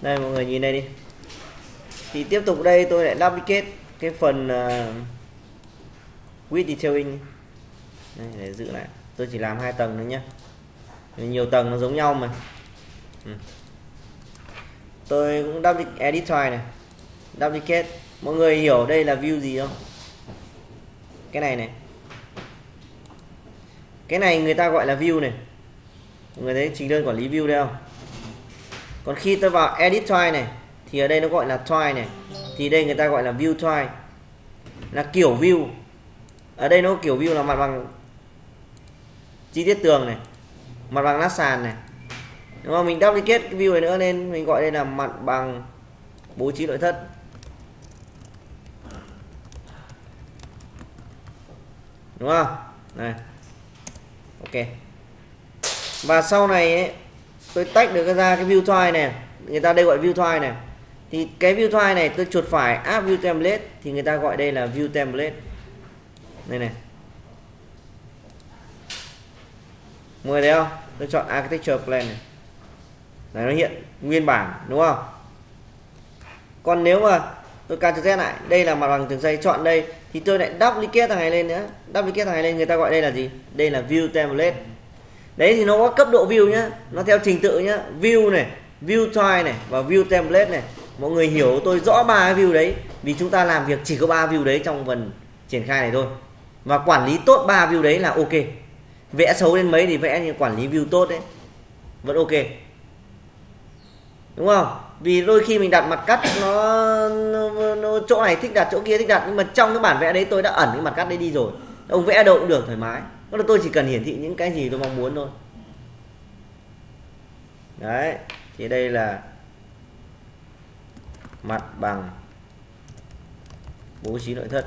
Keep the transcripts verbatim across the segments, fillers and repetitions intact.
Đây mọi người nhìn đây đi. Thì tiếp tục đây tôi lại duplicate cái phần uh, width detailing. Đây, để giữ lại. Tôi chỉ làm hai tầng thôi nhé. Nhiều tầng nó giống nhau mà. Ừ. Tôi cũng duplicate edit file này. Duplicate. Mọi người hiểu đây là view gì không? Cái này này. Cái này người ta gọi là view này. Mọi người thấy trình đơn quản lý view đây không? Còn khi tôi vào edit file này thì ở đây nó gọi là twine này. Thì đây người ta gọi là view twine. Là kiểu view. Ở đây nó kiểu view là mặt bằng chi tiết tường này, mặt bằng lát sàn này. Đúng không? Mình duplicate cái view này nữa nên mình gọi đây là mặt bằng bố trí nội thất. Đúng không? Này. Ok. Và sau này ấy, tôi tách được ra cái view twine này, người ta đây gọi view twine này. Thì cái view twine này tôi chuột phải add view template thì người ta gọi đây là view template. Đây này. Mọi người thấy không? Tôi chọn architecture plan này. Đấy, nó hiện nguyên bản đúng không? Còn nếu mà tôi Ctrl Z lại, đây là mặt bằng tường xây, chọn đây thì tôi lại duplicate thằng này lên nữa. Duplicate thằng này lên người ta gọi đây là gì? Đây là view template. Đấy thì nó có cấp độ view nhá, nó theo trình tự nhá. View này, view twine này và view template này. Mọi người hiểu tôi rõ ba cái view đấy vì chúng ta làm việc chỉ có ba view đấy trong phần triển khai này thôi. Và quản lý tốt ba view đấy là ok. Vẽ xấu đến mấy thì vẽ như quản lý view tốt đấy vẫn ok. Đúng không? Vì đôi khi mình đặt mặt cắt nó, nó, nó chỗ này thích đặt, chỗ kia thích đặt, nhưng mà trong cái bản vẽ đấy tôi đã ẩn cái mặt cắt đấy đi rồi. Ông vẽ đâu cũng được thoải mái. Đó là tôi chỉ cần hiển thị những cái gì tôi mong muốn thôi. Đấy, thì đây là mặt bằng bố trí nội thất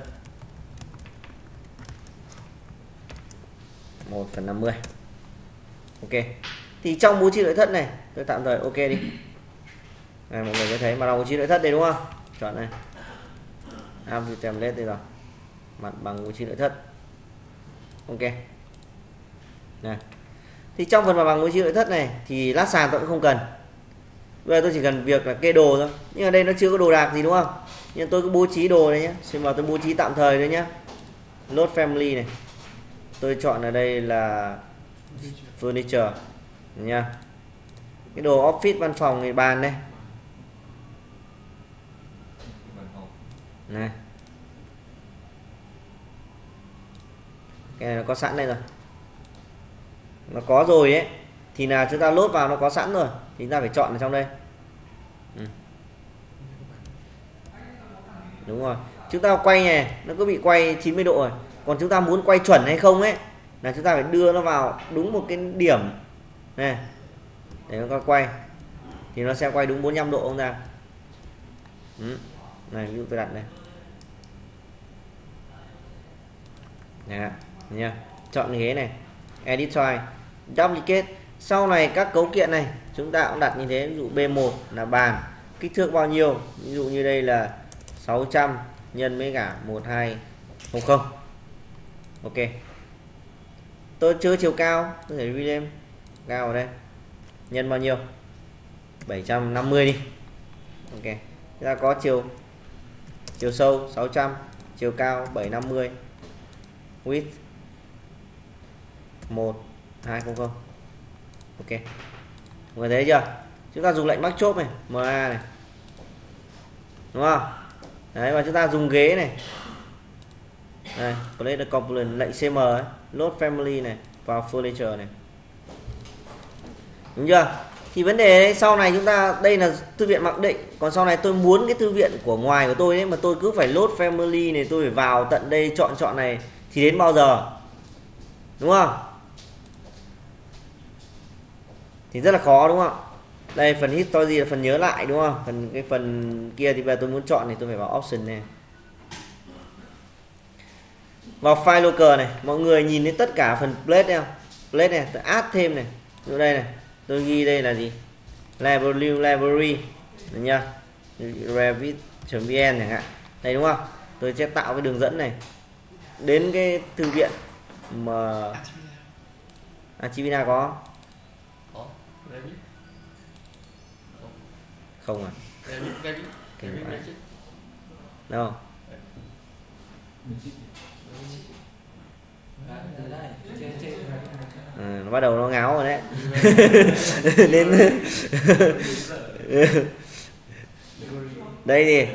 một phần năm mươi. Ok. Thì trong bố trí nội thất này tôi tạm thời ok đi. Này, mọi người có thấy mặt bằng bố trí nội thất đây đúng không? Chọn này. Add view template đây rồi. Mặt bằng bố trí nội thất. Ok. Này. Thì trong phần mặt bằng bố trí nội thất này thì lát sàn tôi cũng không cần. Bây giờ tôi chỉ cần việc là kê đồ thôi. Nhưng ở đây nó chưa có đồ đạc gì đúng không? Nhưng tôi cứ bố trí đồ này nhé. Xin vào tôi bố trí tạm thời thôi nhé. Load family này. Tôi chọn ở đây là furniture nha. Cái đồ office văn phòng thì bàn đây. Này. Cái này nó có sẵn đây rồi. Nó có rồi ấy thì là chúng ta load vào nó có sẵn rồi thì chúng ta phải chọn ở trong đây. Ừ. Đúng rồi. Chúng ta quay này nó cứ bị quay chín mươi độ rồi. Còn chúng ta muốn quay chuẩn hay không ấy là chúng ta phải đưa nó vào đúng một cái điểm này để nó quay thì nó sẽ quay đúng bốn mươi lăm độ không ra. Ừ. Này ví dụ tôi đặt này. Nè, nha. Chọn ghế này, edit file, duplicate. Sau này các cấu kiện này chúng ta cũng đặt như thế, ví dụ B một là bàn, kích thước bao nhiêu, ví dụ như đây là sáu trăm nhân với cả một hai không không. Ok. Tôi chưa chiều cao, tôi thể rename cao ở đây. Nhân bao nhiêu? bảy trăm năm mươi đi. Ok. Chúng ta có chiều chiều sâu sáu trăm, chiều cao bảy trăm năm mươi. Width một hai không không. Ok. Mọi người thấy chưa? Chúng ta dùng lệnh bắt chốt này, em a này. Đúng không? Đấy, và chúng ta dùng ghế này. Đây, play the component, lệnh cm ấy, load family này, vào furniture này. Đúng chưa? Thì vấn đề đấy, sau này chúng ta đây là thư viện mặc định, còn sau này tôi muốn cái thư viện của ngoài của tôi ấy mà tôi cứ phải load family này, tôi phải vào tận đây chọn chọn này thì đến bao giờ? Đúng không? Thì rất là khó đúng không? Đây phần history là phần nhớ lại đúng không? Phần cái phần kia thì bây giờ tôi muốn chọn thì tôi phải vào option này. Vào file local này, mọi người nhìn thấy tất cả phần plate này không? Plate này, tôi add thêm này. Ở đây này, tôi ghi đây là gì? Library, library. Được chưa? Revit.vn chẳng hạn. Đây đúng không? Tôi sẽ tạo cái đường dẫn này đến cái thư viện mà Archivina có. Không à? Kinh vãi. Đâu? À, nó bắt đầu nó ngáo rồi đấy. Nên đây gì?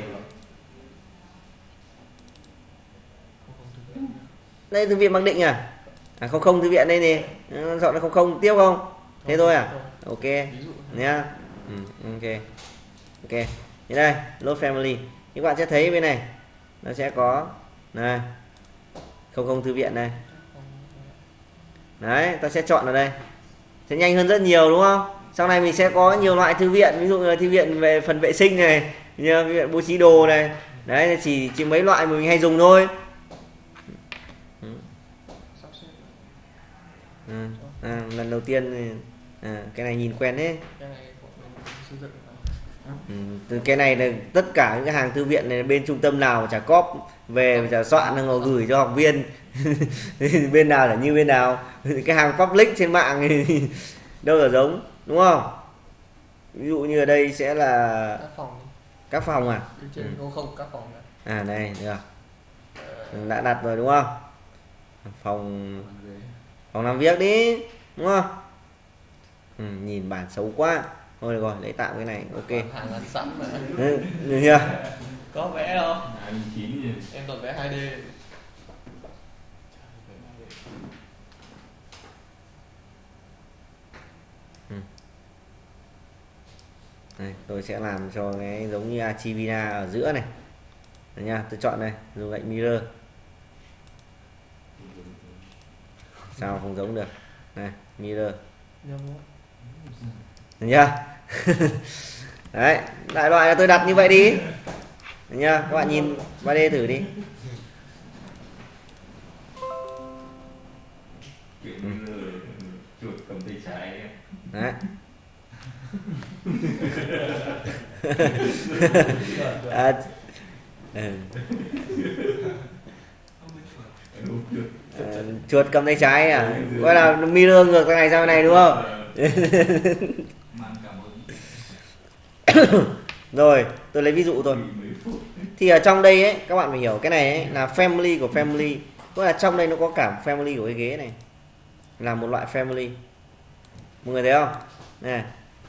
Đây thư viện Mặc Định à? À không không thư viện đây nè. Chọn là không không tiếp không? Thế thôi à? Ok nhá. Ừ, ok. Ok. Như đây, load family. Các bạn sẽ thấy bên này nó sẽ có này. Không không thư viện này. Đấy, ta sẽ chọn ở đây. Sẽ nhanh hơn rất nhiều đúng không? Sau này mình sẽ có nhiều loại thư viện, ví dụ như là thư viện về phần vệ sinh này, như thư viện bố trí đồ này. Đấy, chỉ chỉ mấy loại mà mình hay dùng thôi. À, à, lần đầu tiên thì, à, cái này nhìn quen thế. Ừ, từ cái này là tất cả những cái hàng thư viện này bên trung tâm nào chả cóp về chả soạn ngồi gửi cho học viên. Bên nào là như bên nào. Cái hàng public trên mạng thì đâu là giống đúng không? Ví dụ như ở đây sẽ là các phòng. Các phòng à? Ừ. Không các phòng này. À đây được. Đã đặt rồi đúng không? Phòng phòng làm việc đi đúng không? Ừ, nhìn bản xấu quá. Thôi được rồi, lấy tạm cái này. Ok. Hàng ăn sẵn mà. Ừ, được chưa? Có vẽ không? Em toàn vẽ hai D. Ừ. Đây, tôi sẽ làm cho cái giống như Archivina ở giữa này. Đấy nha, tôi chọn đây, dùng lệnh mirror. Sao không giống được? Này, mirror. Được chưa? Đấy, đại loại là tôi đặt như vậy đi. Được chưa? Các bạn nhìn ba D thử đi. Ừ. Chuột cầm tay trái. Đấy. À, ừ. À, chuột cầm tay trái à? Gọi là mirror ngược cái này sang này đúng không? Rồi, tôi lấy ví dụ thôi. Thì ở trong đây ấy, các bạn phải hiểu cái này ấy, là family của family. Tức là trong đây nó có cả family của cái ghế này. Là một loại family. Mọi người thấy không? Này.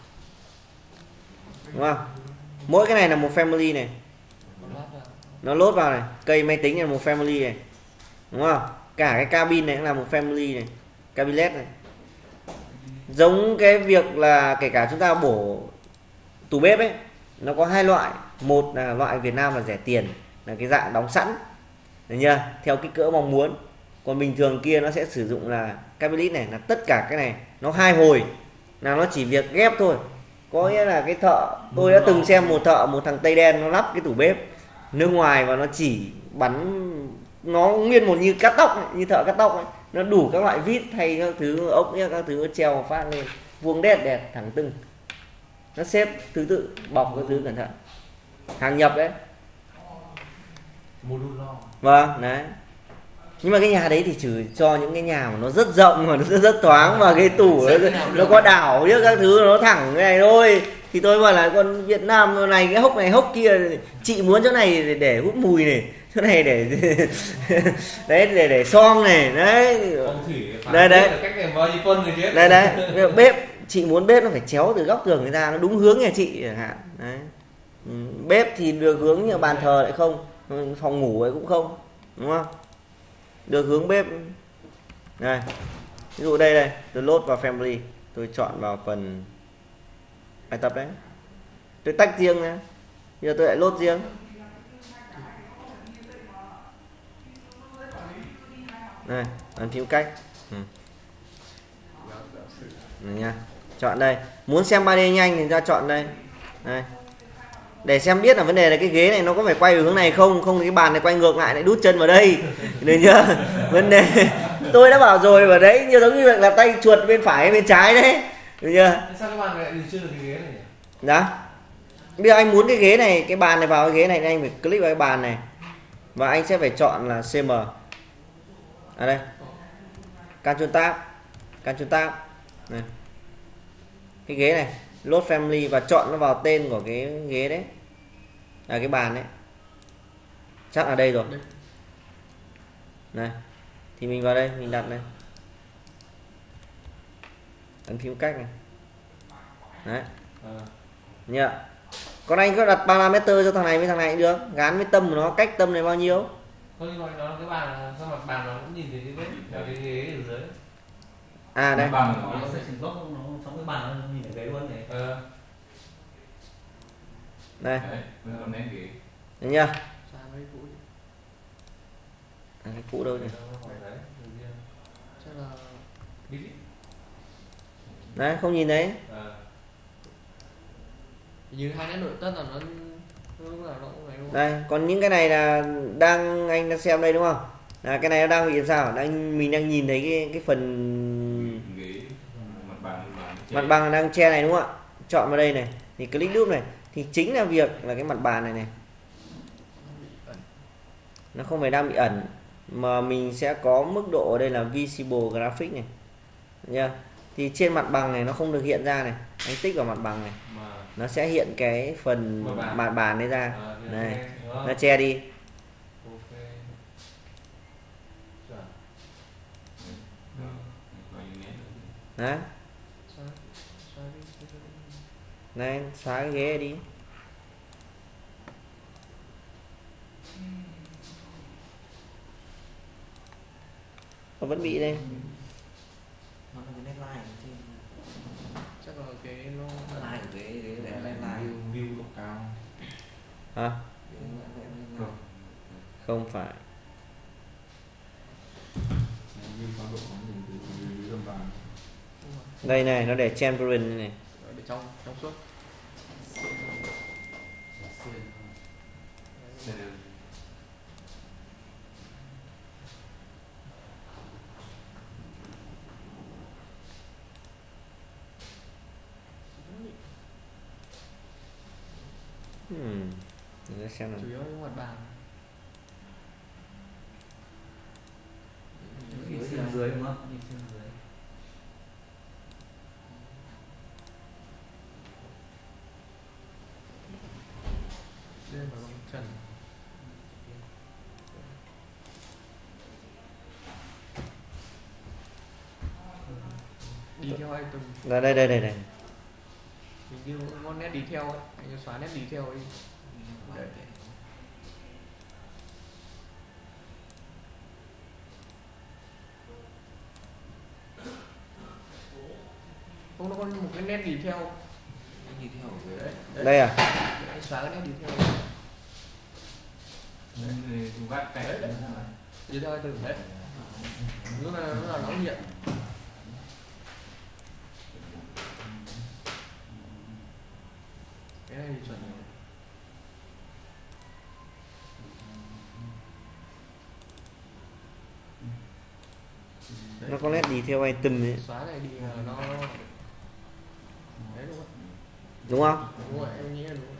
Đúng không? Mỗi cái này là một family này. Nó load vào này. Cây máy tính là một family này. Đúng không? Cả cái cabin này cũng là một family này. Cabinet này. Giống cái việc là kể cả chúng ta bổ tủ bếp ấy, nó có hai loại. Một là loại Việt Nam là rẻ tiền, là cái dạng đóng sẵn, được chưa? Theo kích cỡ mong muốn. Còn bình thường kia nó sẽ sử dụng là cabinet này, là tất cả cái này nó hai hồi, là nó chỉ việc ghép thôi. Có nghĩa là cái thợ, tôi đã từng xem một thợ, một thằng Tây đen nó lắp cái tủ bếp nước ngoài và nó chỉ bắn nó nguyên một như cắt tóc ấy, như thợ cắt tóc ấy. Nó đủ các loại vít hay các thứ ốc nhá, các thứ treo phát lên vuông đét đẹp thẳng tưng, nó xếp thứ tự bọc các thứ cẩn thận, hàng nhập đấy. Vâng đấy. Nhưng mà cái nhà đấy thì chỉ cho những cái nhà mà nó rất rộng mà nó rất, rất thoáng, và cái tủ nó, nó có đảo chứ các thứ nó thẳng cái này thôi. Thì tôi bảo là con Việt Nam này cái hốc này hốc kia, chị muốn chỗ này để, để hút mùi này, chỗ này để đấy để để xoong này đấy. Đây đấy. Đây đấy. Bếp chị muốn bếp nó phải chéo từ góc tường người ta, nó đúng hướng nhà chị chẳng hạn. Đấy. Bếp thì được hướng như bàn thờ lại không, phòng ngủ ấy cũng không, đúng không? Được hướng bếp. Đây. Ví dụ đây đây, tôi load vào family, tôi chọn vào phần bài tập đấy. Tôi tách riêng nhé. Bây giờ tôi lại load riêng. Đây, ấn phím cách. Ừ. Đây nha. Chọn đây. Muốn xem ba D nhanh thì ta chọn đây. Đây. Để xem biết là vấn đề là cái ghế này nó có phải quay hướng này không, không thì cái bàn này quay ngược lại lại đút chân vào đây. Được chưa? Vấn đề tôi đã bảo rồi, và đấy như giống như vậy là tay chuột bên phải bên trái đấy. Được chưa? Sao cái bàn này chưa được cái ghế này nhỉ? Đó. Bây giờ anh muốn cái ghế này, cái bàn này vào cái ghế này, anh phải click vào cái bàn này. Và anh sẽ phải chọn là xê em. À đây. Control Tab. Control Tab. Này. Cái ghế này, load family và chọn nó vào tên của cái ghế đấy, à cái bàn đấy, chắc là đây rồi. Này thì mình vào đây mình đặt này, ấn phím cách này, đấy nhá. Còn anh có đặt parameter cho thằng này với thằng này cũng được, gắn với tâm của nó, cách tâm này bao nhiêu. Thôi gọi nó cái bàn, sao mặt bàn nó cũng nhìn thấy cái vết cái ghế ở dưới. À đây. Bằng nó sẽ chỉnh góc nó trong cái bàn nó nhìn thấy ghế luôn này. Ờ. Đây. đấy, nó còn nét ghế. Đấy nhá. Sao mấy cũ? À, cái cũ đâu nhỉ? Chắc là Đấy, không nhìn thấy. à. Như hai nét nội tất là nó lúc nào nó cũng này luôn. Đây, còn những cái này là đang anh đang xem đây đúng không? Là cái này nó đang bị làm sao? Đang mình đang nhìn thấy cái cái phần Ghế mặt bằng mặt bằng đang che này đúng không ạ? Chọn vào đây này thì click loop này thì chính là việc là cái mặt bàn này này nó không phải đang bị ẩn, mà mình sẽ có mức độ ở đây là visible graphic này nha. Thì trên mặt bằng này nó không được hiện ra này, anh tích vào mặt bằng này nó sẽ hiện cái phần mặt bàn đấy ra này, nó che đi. Đấy. Này, xóa cái ghế đi. Nó vẫn bị đây. Nó là cái nét line trên. Chắc là cái nó line của ghế ghế để lên line view độ cao. Hả? Không phải. Đây này, nó để transparent này. để trong trong suốt. Hmm. Để xem nào. Chủ yếu những mặt bàn. Nhìn phía dưới đúng không? Nhìn phía dưới. Lên vào lòng trần. Đi theo item. Đây đây đây đây đây. Mình như con nét đi theo ấy, anh xóa nét đi theo đi. Đấy. Không, nó có một cái nét đi theo. Đi theo ở Đấy. Đấy. Đây à? Anh xóa cái nét đi theo. Vắt cảnh đấy. Đi theo từ đấy. Lúc nào lúc nào nó hiện. Cái này thì chuẩn rồi. Đấy. Nó có nét đi theo item ấy. Xóa này đi là nó đấy đúng không? Đúng không? Đúng rồi, em nghĩ là đúng rồi.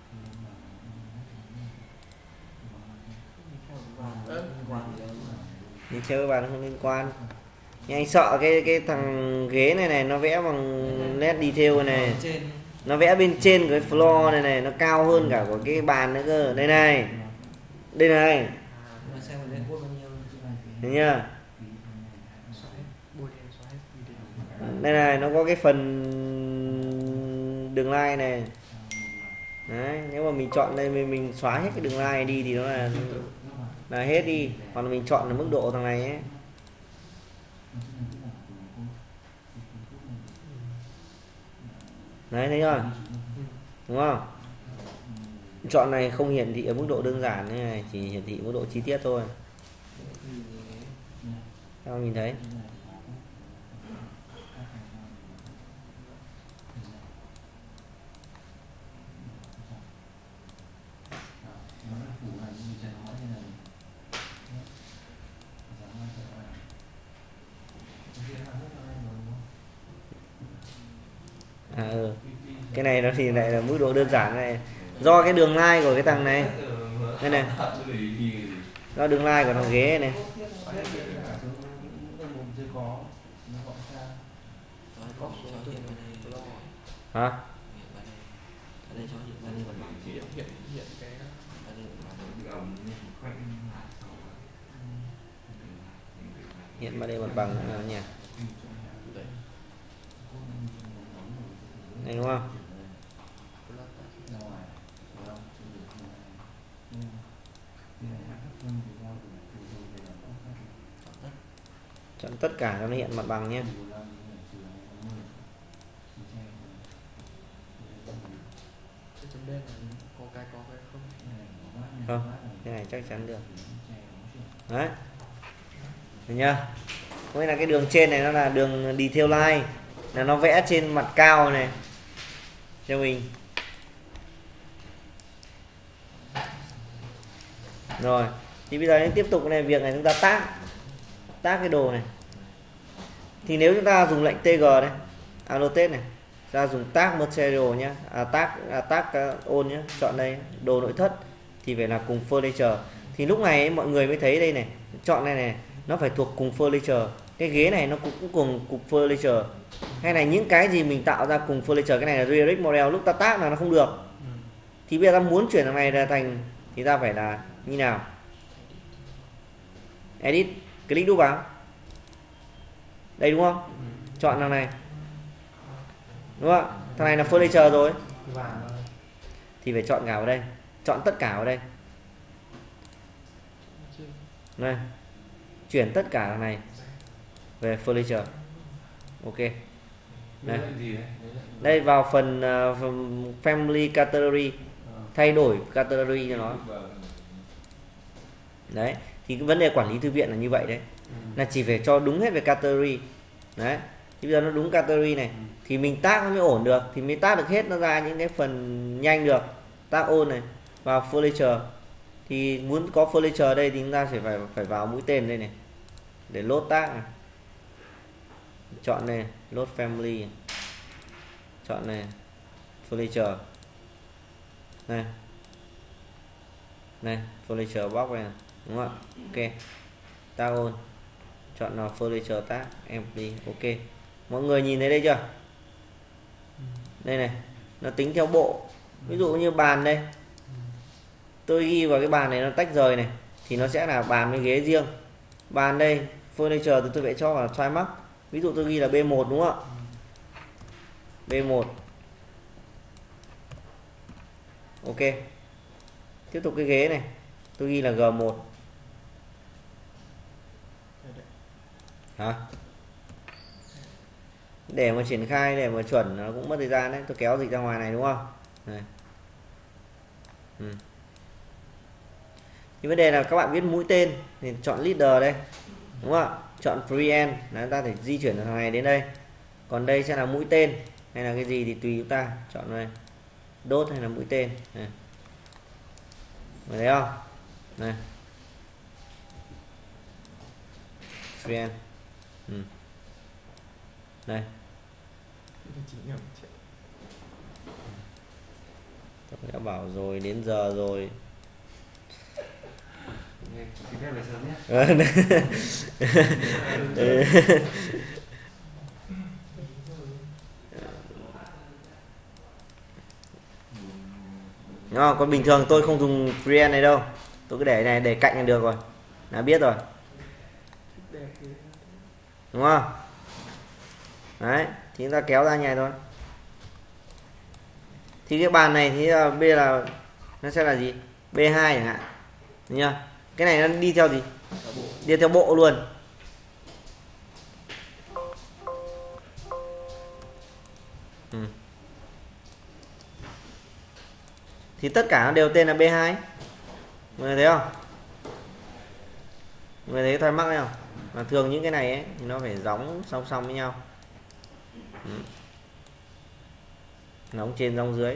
Ờ. Đi theo các bạn không liên quan. Nhưng anh sợ cái cái thằng ghế này này nó vẽ bằng nét detail này, nó vẽ bên trên cái floor này này, nó cao hơn cả của cái bàn nữa cơ. Đây này, đây này, thấy chưa? Đây này, nó có cái phần đường line này. Đấy, nếu mà mình chọn đây mình, mình xóa hết cái đường line này đi thì nó là là hết đi, còn mình chọn là mức độ thằng này ấy. Đấy, thấy chưa? Đúng không? Chọn này không hiển thị ở mức độ đơn giản như này, chỉ hiển thị mức độ chi tiết thôi. Sao nhìn thấy? À, ừ. Cái này nó thì lại là mức độ đơn giản này, do cái đường line của cái thằng này đây này, do đường line của thằng ghế này. hả? Hiện ba D. Ở đây cho hiện ba D mặt bằng. hiện hiện hiện cái ba D mặt bằng. Được ẩm nên khoanh lại sau đó. Hiện ba D mặt bằng nào nhỉ? đấy Này đúng không? Chọn tất cả cho nó hiện mặt bằng nhé. cái chấm đen này có cái có cái không. Không, cái này chắc chắn được. Đấy. Được chưa? Có nghĩa là cái đường trên này nó là đường detail line, là nó vẽ trên mặt cao này cho mình. Rồi, thì bây giờ đến tiếp tục này, việc này chúng ta tác tác cái đồ này. Thì nếu chúng ta dùng lệnh tê giê này, annotate này, ta dùng tag material nhé, à, tag à, tag uh, all nhé, chọn đây đồ nội thất thì phải là cùng furniture. Thì lúc này ấy, mọi người mới thấy đây này, chọn này này, nó phải thuộc cùng furniture. Cái ghế này nó cũng cùng cùng furniture. Hay là những cái gì mình tạo ra cùng furniture, cái này là redirect model, lúc ta tag là nó không được. Thì bây giờ ta muốn chuyển thằng này ra thành thì ta phải là như nào? Edit, click đúp vào. Đây đúng không? Chọn thằng này. Đúng không? Thằng này là furniture rồi. Thì phải chọn cả vào đây. Chọn tất cả vào đây. Này. Chuyển tất cả thằng này về furniture. Ok. Đây. Đây vào phần, uh, phần family category, thay đổi category cho nó. Đấy, thì cái vấn đề quản lý thư viện là như vậy đấy. Là chỉ phải cho đúng hết về category. Đấy. Thì bây giờ nó đúng category này thì mình tag nó mới ổn được, thì mới tag được hết nó ra những cái phần nhanh được. Tag all này vào furniture. Thì muốn có furniture ở đây thì chúng ta sẽ phải phải vào mũi tên đây này để load tag này. Chọn này, load family này. Chọn này, furniture. Này. Này, furniture box này, đúng không ạ? Ok. Tag all. Chọn nào furniture tag empty. Ok. Mọi người nhìn thấy đây chưa? Đây này, nó tính theo bộ. Ví dụ như bàn đây, tôi ghi vào cái bàn này nó tách rời này thì nó sẽ là bàn với ghế riêng. Bàn đây furniture thì tôi phải cho vào try mark. Ví dụ tôi ghi là B một đúng không ạ? B một. Ok. Tiếp tục cái ghế này tôi ghi là G một. Hả? Để mà triển khai, để mà chuẩn nó cũng mất thời gian đấy. Tôi kéo dịch ra ngoài này đúng không? Này. Ừ. Thì vấn đề là các bạn viết mũi tên thì chọn leader đây, đúng không ạ? Chọn preend là chúng ta thể di chuyển từ thằng này đến đây. Còn đây sẽ là mũi tên hay là cái gì thì tùy chúng ta chọn đây, đốt hay là mũi tên này. Mọi thấy không? Này, preend. Ừ. Đây. Tôi đã bảo rồi, đến giờ rồi. Xin phép về sớm nhé. Đúng không? Còn bình thường tôi không dùng preend này đâu. Tôi cứ để này, để cạnh là được rồi. Đã biết rồi. Đúng không? Đấy, thì chúng ta kéo ra nhảy thôi. Thì cái bàn này thì B là nó sẽ là gì? B hai chẳng hạn. Được chưa? Cái này nó đi theo gì? Đi theo bộ luôn. Ừ. Thì tất cả nó đều tên là B hai. Mọi người thấy không? Mọi người thấy thoải mắc không? Mà thường những cái này ấy, thì nó phải gióng song song với nhau. Ừ. Nóng trên rong dưới.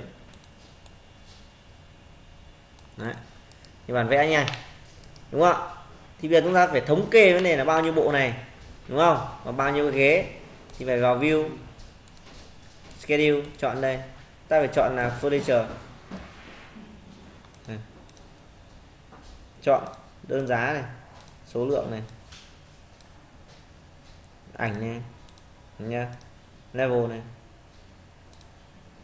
Đấy. Thì bản vẽ nha. Đúng không ạ? Thì bây giờ chúng ta phải thống kê vấn đề là bao nhiêu bộ này, đúng không? Và bao nhiêu cái ghế. Thì phải vào view, schedule, chọn đây. Ta phải chọn là furniture. Này. Chọn đơn giá này, số lượng này, ảnh này nha, level này.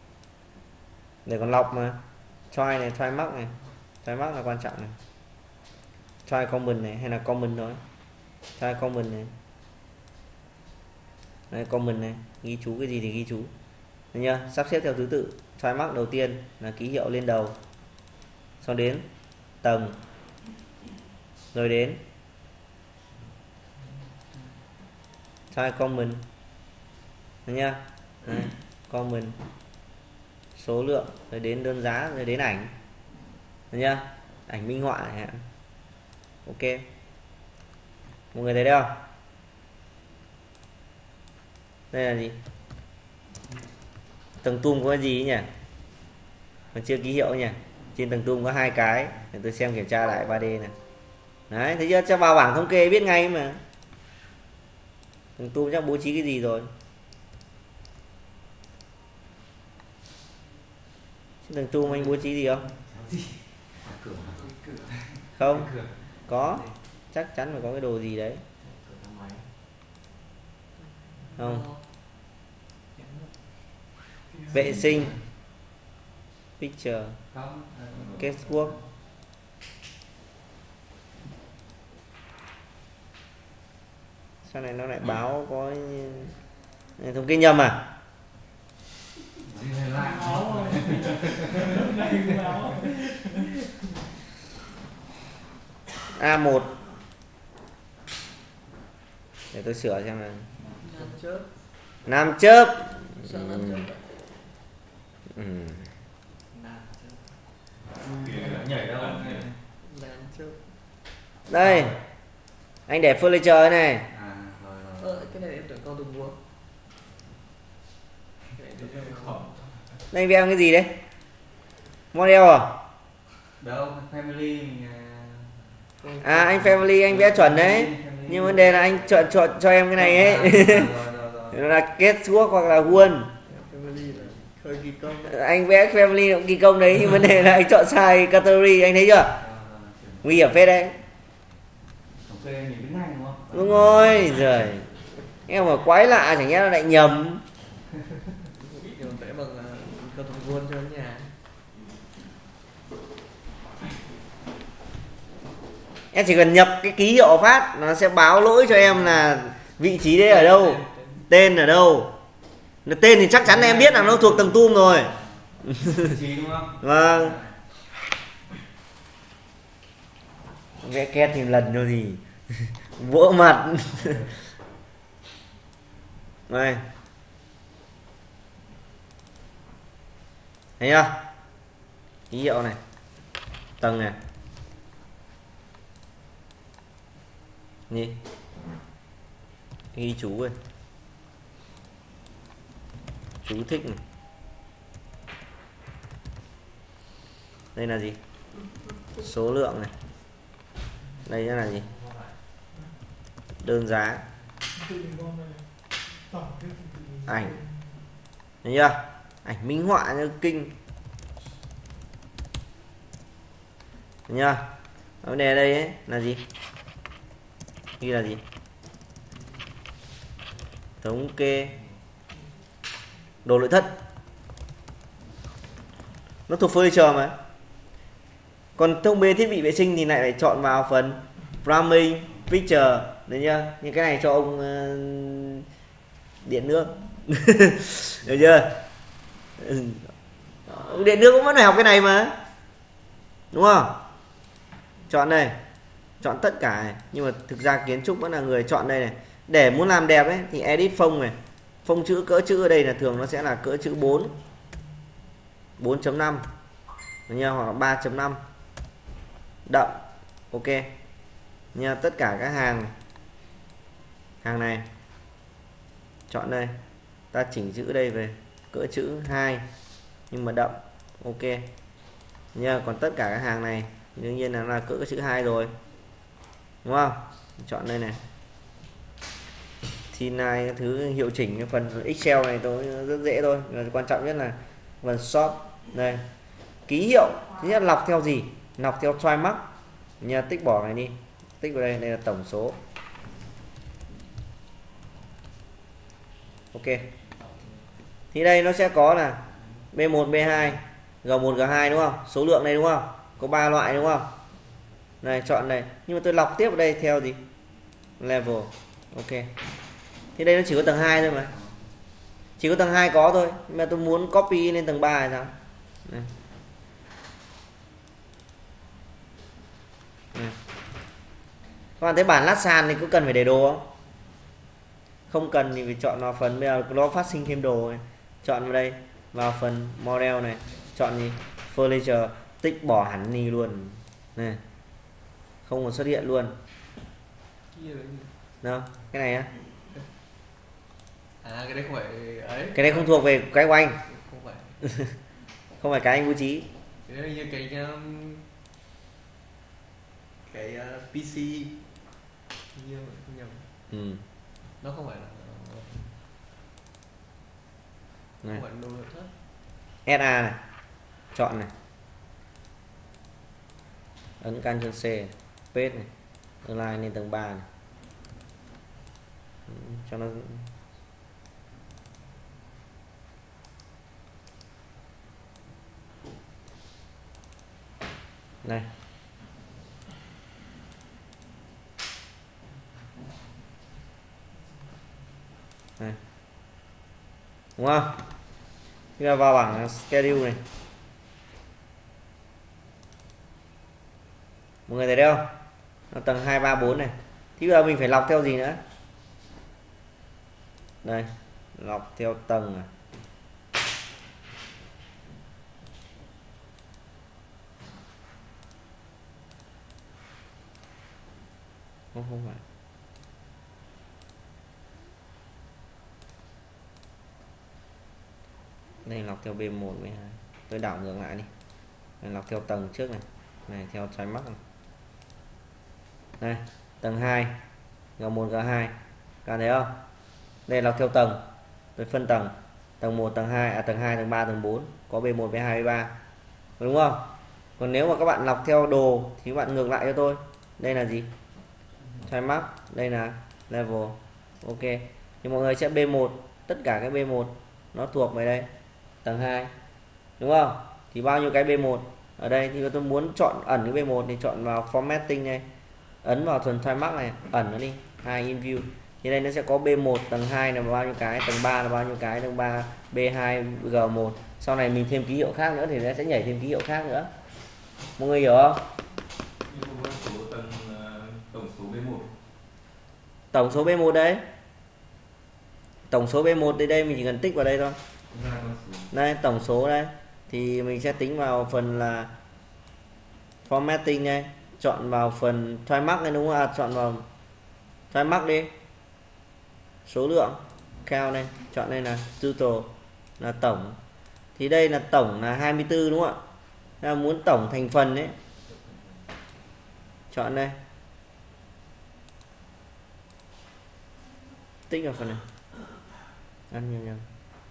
để còn lọc mà. Try này, try mark này, try mark là quan trọng này. Try comment này hay là comment thôi. Try comment này. Đấy, comment này, ghi chú cái gì thì ghi chú. Được chưa? Sắp xếp theo thứ tự. Try mark đầu tiên là ký hiệu lên đầu. Sau đến tầng. Rồi đến try comment. Được chưa? Đấy, comment. Số lượng, rồi đến đơn giá, rồi đến ảnh. Được chưa? Ảnh minh họa này. Ok. Mọi người thấy đấy không? Đây là gì? Tầng tum có cái gì nhỉ? Mà chưa ký hiệu nhỉ? Trên tầng tum có hai cái. Để tôi xem kiểm tra lại ba D này. Đấy, thấy chưa? Cho vào bảng thống kê biết ngay mà. Tầng tum chắc bố trí cái gì rồi? Trên tầng tum anh bố trí gì không? Không? Có. Chắc chắn phải có cái đồ gì đấy. Không. Vệ sinh. Picture. Catwalk. Sau này nó lại báo có thống kê nhầm à? A một. Để tôi sửa xem là Nam chớp. Nam chớp. Sợ Nam chớp. Ừ. Nam chớp. Nhảy đâu? Nam chớp. Đây. Anh để furniture này. À, rồi rồi. Ờ, cái này em tưởng con đừng mua. Cái này tưởng con. Đây anh vẽ cái gì đấy? Model à? Đâu, family mình À anh family anh vẽ chuẩn đấy. Nhưng vấn đề là anh chọn chọn cho em cái này ấy. Nó là catwalk hoặc là wall. Family là hơi kỳ công. Anh vẽ family cũng kỳ công đấy, nhưng vấn đề là anh chọn sai category, anh thấy chưa? Nguy hiểm phết đấy. thống kê mình biết ngay đúng không? Đúng rồi, rồi. Em mà quái lạ chẳng nhẽ nó lại nhầm. Nhưng mà vẽ bằng cơ thống vuông cho nhà. Em chỉ cần nhập cái ký hiệu phát nó sẽ báo lỗi cho em là vị trí đấy ở đâu, tên ở đâu. Tên thì chắc chắn em biết là nó thuộc tầng tum rồi. Vị trí đúng không? Vâng. Vẽ két thì lần cho gì vỡ mặt. Đây. Thấy chưa? Ký hiệu này, tầng này. Nhỉ? Ghi chú ơi. Chú thích này. Đây là gì? Số lượng này. Đây là gì? Đơn giá. Ảnh. Thấy chưa? Ảnh minh họa như kinh. Thấy chưa? Vấn đề đây ấy là gì? Ghi là gì? Thống kê đồ nội thất. Nó thuộc furniture mà. Còn thông kê thiết bị vệ sinh thì lại phải chọn vào phần plumbing, picture. Đấy nhá. Những cái này cho ông uh, điện nước. Được chưa? Ông điện nước cũng vẫn phải học cái này mà. Đúng không? Chọn đây. Chọn tất cả này. Nhưng mà thực ra kiến trúc vẫn là người chọn đây này. Để muốn làm đẹp ấy thì edit phông này. Phông chữ, cỡ chữ ở đây là thường nó sẽ là cỡ chữ bốn, bốn chấm năm nha, hoặc là ba chấm năm. Đậm. Ok nha. Tất cả các hàng hàng này chọn đây. Ta chỉnh chữ đây về cỡ chữ hai nhưng mà đậm. Ok nha. Còn tất cả các hàng này thì đương nhiên là, là cỡ chữ hai rồi, đúng không? Chọn đây này. Thì này cái thứ hiệu chỉnh cái phần Excel này tôi rất dễ thôi. Quan trọng nhất là phần shop đây. Ký hiệu thứ nhất lọc theo gì? Lọc theo try mark nha. Tích bỏ này đi, tích vào đây. Đây là tổng số. Ok. Thì đây nó sẽ có là B một, B hai, G một G hai đúng không, số lượng này đúng không, có ba loại đúng không, này chọn này, nhưng mà tôi lọc tiếp ở đây theo gì, level. Ok, thì đây nó chỉ có tầng hai thôi mà, chỉ có tầng hai có thôi, nhưng mà tôi muốn copy lên tầng ba hay sao này. Này. Các bạn thấy bản lát sàn thì có cần phải để đồ không? Không cần thì phải chọn vào phần, bây giờ nó phát sinh thêm đồ này. Chọn vào đây, vào phần model này, chọn gì, furniture, tích bỏ hẳn đi luôn này, không còn xuất hiện luôn đâu. Cái này á, à cái đấy không phải ấy, cái đấy không thuộc về cái của anh, không phải không phải cái anh bố trí. cái đấy như cái um, cái uh, pê xê như không nhầm, Ừ. nó không phải là Này. không phải đồ nội thất. ét a này, chọn này, ấn Ctrl C, paste này, align lên tầng ba này. Ừ, cho nó này. Này. Đúng không? Bây giờ vào bảng schedule này. Mọi người thấy đấy không? Nó tầng hai ba bốn này. Thì bây giờ mình phải lọc theo gì nữa? Đây, lọc theo tầng à. Không, không phải. Đây lọc theo B một B hai. Tôi đảo ngược lại đi. Đây, lọc theo tầng trước này. Này theo trái mắc này. Đây, tầng hai, G một G hai. Các bạn thấy không? Đây lọc theo tầng. Tôi phân tầng. Tầng một, tầng hai, à tầng hai, tầng ba, tầng bốn, có B một, B hai, B ba. Đúng không? Còn nếu mà các bạn lọc theo đồ thì các bạn ngược lại cho tôi. Đây là gì? Trái mắc, đây là level. Ok. Thì mọi người sẽ B một, tất cả cái B một nó thuộc về đây, tầng hai. Đúng không? Thì bao nhiêu cái B một ở đây thì tôi muốn chọn ẩn cái B một thì chọn vào formatting này, ấn vào thuần try mark này, ẩn nó đi, hai in view. Thì đây nó sẽ có B một, tầng hai là bao nhiêu cái, tầng ba là bao nhiêu cái, tầng ba, B hai, G một. Sau này mình thêm ký hiệu khác nữa thì nó sẽ nhảy thêm ký hiệu khác nữa. Mọi người hiểu không? Số tầng, tổng số B một. Tổng số B một đấy. Tổng số B một thì đây mình chỉ cần tích vào đây thôi. Đây tổng số đây thì mình sẽ tính vào phần là formatting đây, chọn vào phần try mark này đúng không? À, chọn vào try mark đi, số lượng count này, chọn đây là total là tổng, thì đây là tổng là hai mươi tư đúng không ạ? Là muốn tổng thành phần đấy, chọn đây, tích vào phần này, ăn nhiều nhiều.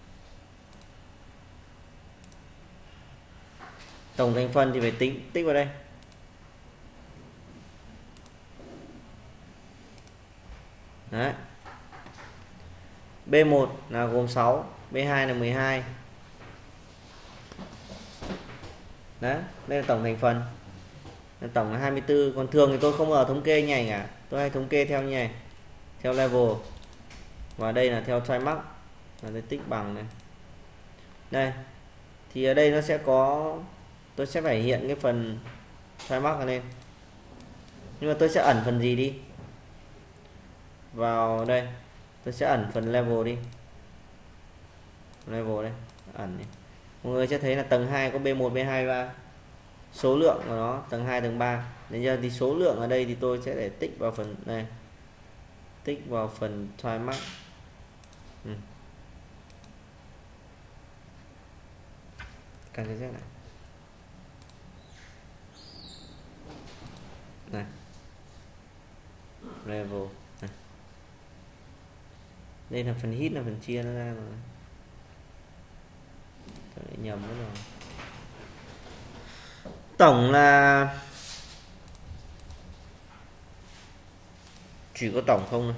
Tổng thành phần thì phải tính tích vào đây. Đấy. B một là gồm sáu, B hai là mười hai. Đấy, đây là tổng thành phần. Tổng là hai mươi tư, còn thường thì tôi không bao giờ thống kê như này cả. Tôi hay thống kê theo như này, theo level. Và đây là theo try mark, là tôi tích bằng này. Đây. Thì ở đây nó sẽ có, tôi sẽ phải hiện cái phần try mark lên. Nhưng mà tôi sẽ ẩn phần gì đi? Vào đây, tôi sẽ ẩn phần level đi. Level đây, ẩn đi. Mọi người sẽ thấy là tầng hai có B một, B hai, B ba. Số lượng của nó tầng hai, tầng ba. Đến giờ thì số lượng ở đây thì tôi sẽ để tích vào phần này. Tích vào phần try mark. Ừ. Ctrl Z này. Này. Level này. Đây là phần hit, là phần chia nó ra rồi. Tôi lại nhầm mất rồi. Tổng là chỉ có tổng không này.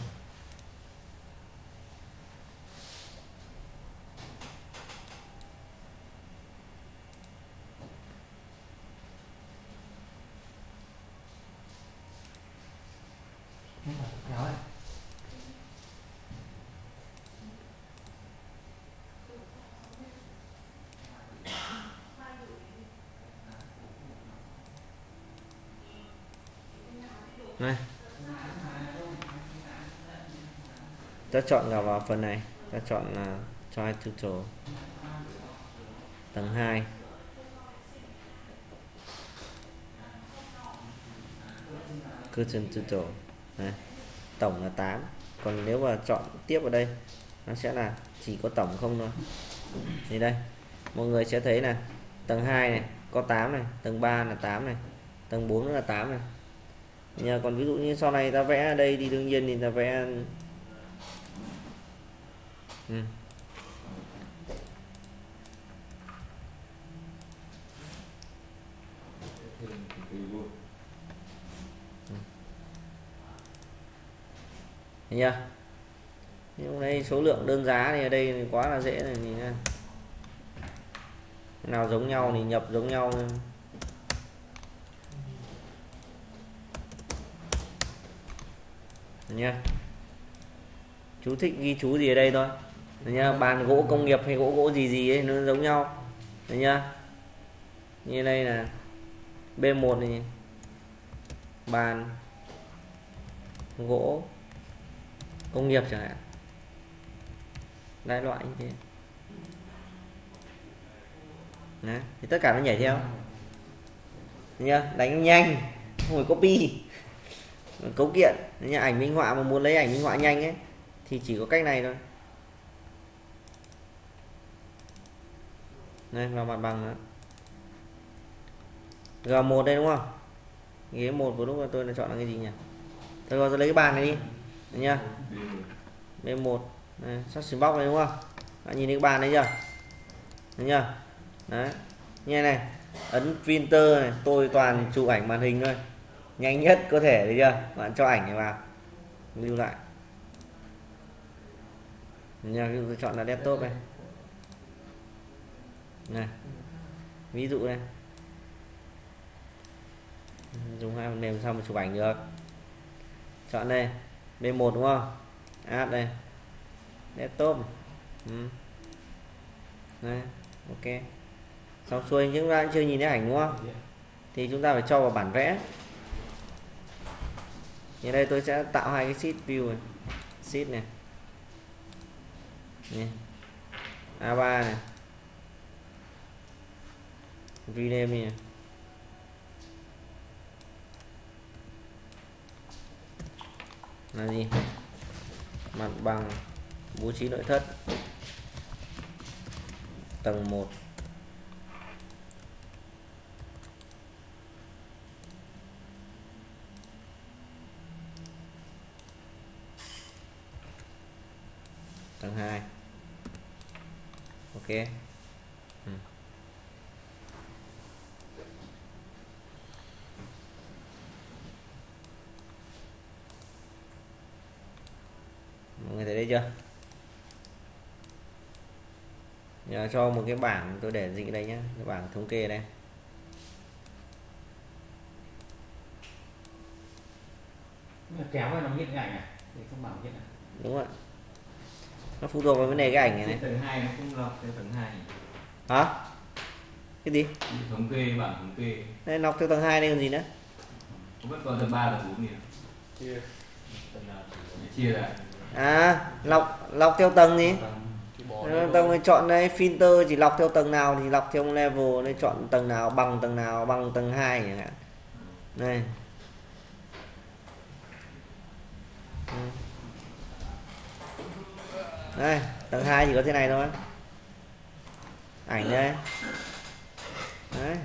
Này. Ta chọn vào vào phần này, ta chọn là try total tầng hai. Curtain total. Này. Tổng là tám. Còn nếu mà chọn tiếp ở đây nó sẽ là chỉ có tổng không thôi. Thì đây mọi người sẽ thấy là tầng hai này có tám này, tầng ba là tám này, tầng bốn là tám này. Nhà còn ví dụ như sau này ta vẽ ở đây thì đương nhiên thì ta vẽ ừ. Thấy chưa? Nhưng đây số lượng đơn giá thì ở đây thì quá là dễ này, nhìn nha. Nào giống nhau thì nhập giống nhau thôi. Được nha. Chú thích ghi chú gì ở đây thôi. Được nha, bàn gỗ công nghiệp hay gỗ gỗ gì gì ấy nó giống nhau. Được nha. Như đây là B một này, bàn gỗ công nghiệp chẳng hạn, đại loại như thế. Đấy, thì tất cả nó nhảy theo. Được chưa? Đánh nhanh, không phải copy. Cấu kiện, như ảnh minh họa mà muốn lấy ảnh minh họa nhanh ấy thì chỉ có cách này thôi. Đây vào mặt bằng đó. G một đây đúng không? Ghế một vừa lúc tôi đã chọn là cái gì nhỉ? Thôi rồi tôi lấy cái bàn này đi. Được chưa? B một. Đây, Source box này đúng không? Bạn nhìn thấy cái bàn đấy chưa? Được chưa? Đấy. Như này, ấn printer này, tôi toàn chụp ảnh màn hình thôi. Nhanh nhất có thể, thấy chưa? Bạn cho ảnh này vào, lưu lại. Nha, ví dụ tôi chọn là desktop này. Này. Ví dụ đây. Dùng hai phần mềm sao mà chụp ảnh được. Chọn đây, B một đúng không? Add đây. Desktop. Ừ. Đây, ok. Xong xuôi chúng ta chưa nhìn thấy ảnh đúng không? Thì chúng ta phải cho vào bản vẽ. Như đây tôi sẽ tạo hai cái sheet view này. Sheet này. Này. A ba này. Rename này. Là gì? Mặt bằng bố trí nội thất tầng một. Tầng hai. Ok. Ừ. Mọi người thấy đây chưa? Giờ cho một cái bảng tôi để gì đây nhé, cái bảng thống kê đây. Kéo vào nó hiện cái ảnh à? Để không bảo hiện à? Đúng rồi. Nó phụ thuộc vào vấn đề cái ảnh này này. Tầng hai nó không lọc theo tầng hai. Hả? Cái gì? Thống kê, bảng thống kê. Đây lọc theo tầng hai đây còn gì nữa? Không biết còn tầng ba là bốn gì? Chia. Chia ra. À, lọc lọc theo tầng gì? Tầng này chọn đây, filter chỉ lọc theo tầng nào thì lọc theo level, đây chọn tầng nào bằng tầng nào bằng tầng hai chẳng hạn. Đây. Đây, tầng hai chỉ có thế này thôi. Ảnh đây. Đấy.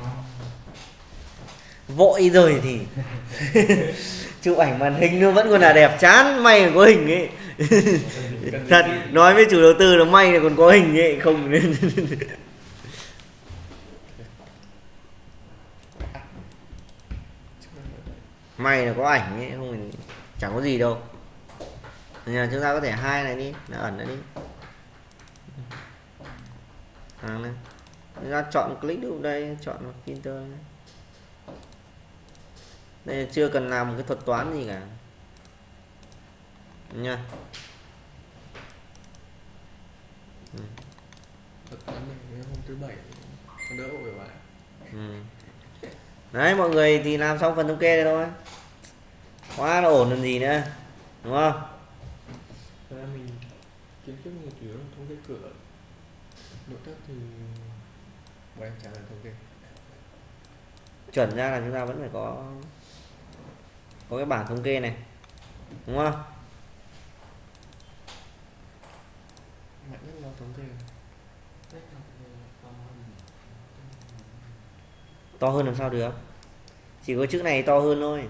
Vội rồi thì chụp ảnh màn hình nó vẫn còn là đẹp, chán may là có hình ấy. Thật, nói với chủ đầu tư là may là còn có hình ấy, không nên may là có ảnh ấy, không chẳng có gì đâu. Nhà chúng ta có thể hai này đi, là ẩn nó đi. À, này. Chúng ta chọn click được đây, chọn filter này. Đây chưa cần làm một cái thuật toán gì cả nha. Ừ. Thuật toán này hôm thứ bảy còn đỡ vội vã. Ừ. Đấy mọi người thì làm xong phần thống kê này thôi. quá là ổn làm gì nữa, đúng không? Thật ra mình kiến thức nhiều chủ yếu là thống kê cửa, nội thất thì bọn em chẳng là thống kê. Chuẩn ra là chúng ta vẫn phải có có cái bảng thống kê này, đúng không? Mạnh nhất là thống kê. To hơn làm sao được, chỉ có chữ này to hơn thôi.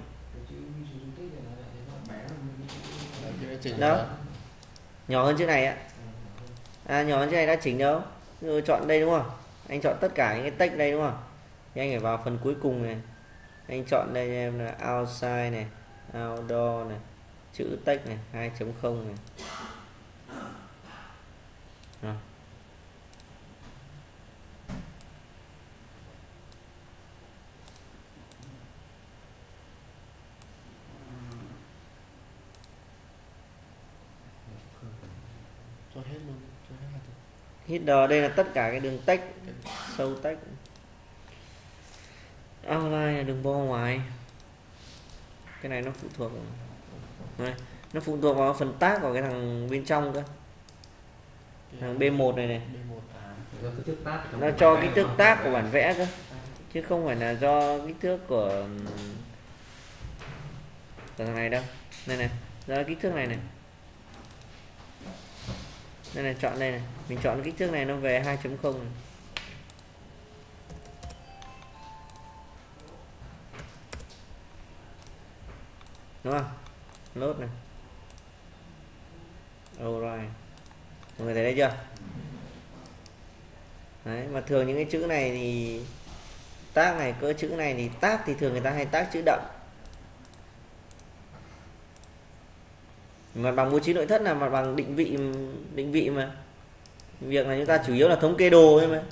Đâu, nhỏ hơn chữ này ạ. À, nhỏ hơn chữ này đã chỉnh đâu. Rồi chọn đây đúng không? Anh chọn tất cả những cái text đây đúng không? Thì anh phải vào phần cuối cùng này. Anh chọn đây em là outside này, outdoor này, chữ text này, hai chấm không này. Rồi. Cho hết luôn, cho hết là Header đây là tất cả cái đường text, sâu text. Outline là đường bo ngoài. Cái này nó phụ thuộc này, nó phụ thuộc vào phần tag của cái thằng bên trong cơ. Thằng B một này này. B một à. Nó cho kích thước tag của bản vẽ cơ, chứ không phải là do kích thước của của thằng này đâu. Đây này, do kích thước này này. Đây này, chọn đây này, mình chọn kích thước này nó về hai chấm không này. Đúng không? Lốt này. Alright. Mọi người thấy đấy chưa? Đấy, mà thường những cái chữ này thì tag này, cỡ chữ này thì tag thì thường người ta hay tag chữ đậm. Mặt bằng bố trí nội thất là mặt bằng định vị, định vị mà. Việc là chúng ta chủ yếu là thống kê đồ ấy mà.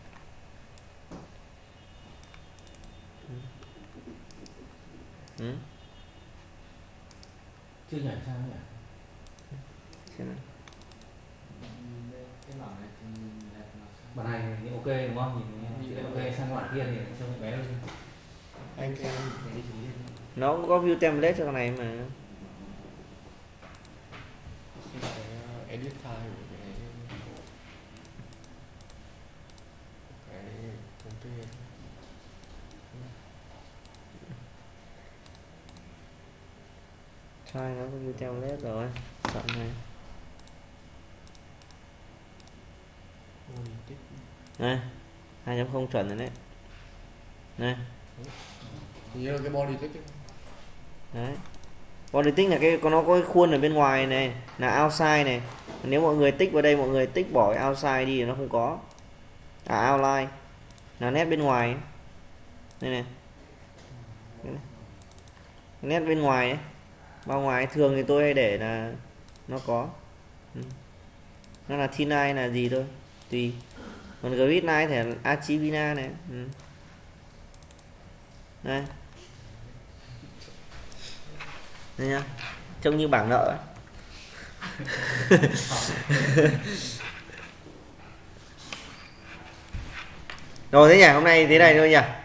Ừ. Chưa nhảy sao nhỉ? Bản này thì ok đúng không? Nhìn ok, sang bản kia thì trông bé hơn. Anh xem Nó cũng có view template cho cái này mà. cái edit file của cái cái thống kê. Sai nó có view template rồi. Chọn này. Này, hai chấm không chuẩn rồi đấy. Này. Như cái body tick ấy. Đấy. Body tick là cái nó có cái khuôn ở bên ngoài này, là outside này. Nếu mọi người tích vào đây, mọi người tích bỏ cái outside đi thì nó không có. À, outline là nét bên ngoài. Đây này. Đây này. Nét bên ngoài ấy. Bao ngoài thường thì tôi hay để là nó có. Ừ. Nó là T chín là gì thôi, tùy. Còn grid chín thì là Archivina này. Ừ. Đây. Đây nhá. Trông như bảng nợ ấy. Rồi thế nhỉ, hôm nay thế này thôi nhỉ.